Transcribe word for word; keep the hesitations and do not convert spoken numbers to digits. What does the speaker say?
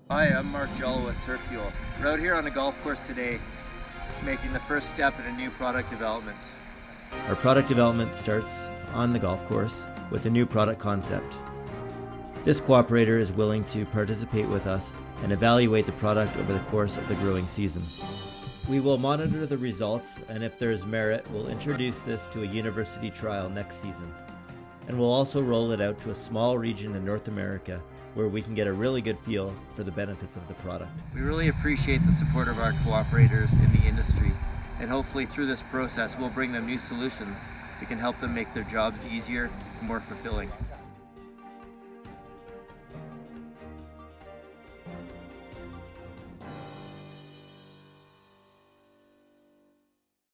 Hi, I'm Mark Jello with Turf Fuel. We're out here on a golf course today, making the first step in a new product development. Our product development starts on the golf course with a new product concept. This cooperator is willing to participate with us and evaluate the product over the course of the growing season. We will monitor the results, and if there is merit, we'll introduce this to a university trial next season. And we'll also roll it out to a small region in North America where we can get a really good feel for the benefits of the product. We really appreciate the support of our cooperators in the industry, and hopefully through this process we'll bring them new solutions that can help them make their jobs easier and more fulfilling.